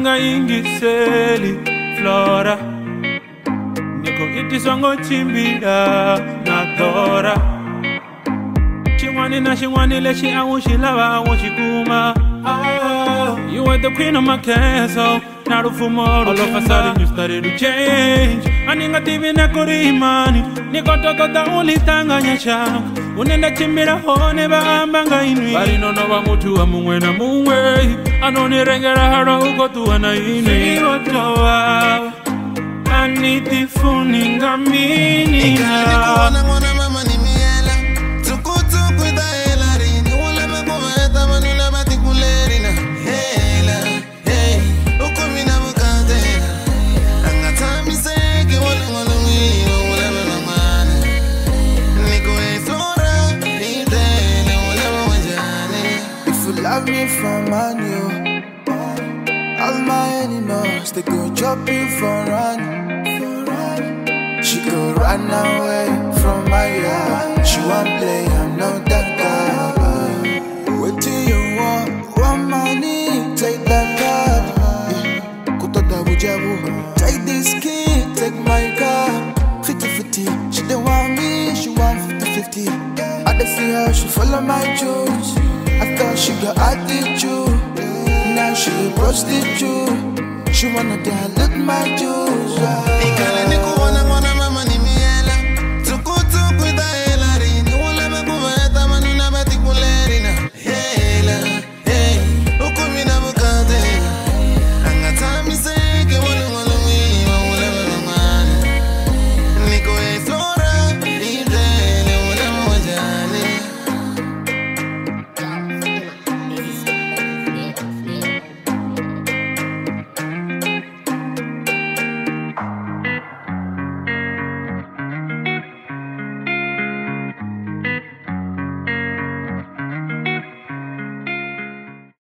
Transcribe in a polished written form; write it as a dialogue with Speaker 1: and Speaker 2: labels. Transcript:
Speaker 1: Anga ingiseli Flora Niko iti songo chimbida Natora Chingwani na chingwani lechi awushilava awushikuma. You were the queen of my castle. All of a sudden you started to change. Aninga TV na kurimani Nikotoka the only tanga nyasha Unenda chimbira hone ba ambanga inui Bari nono wa mutu wa mungwe na mungwe Anoni rengera hara uko tuwa na inui Siwotowa Aniti funinga mini na
Speaker 2: mama ni miela Tukutu kuita hela rini Wala mekuma eta manuna bati kulerina Hela, hey Uko mina mukatela Anga tami seke wale wale wino Wale wale mana Niko esora Nitele wale wajane If you love me from you all my enemies, they go chop you for run. She go run away from my yard. She won't play, I'm not that guy. What do you want? Want money? Take that card. Kutota bujabu. Take this key, take my car. 50-50, she don't want me, she want 50-50. I don't see how she follow my choice. I thought she got attitude. Now she a prostitute. She wanna dilute my juice.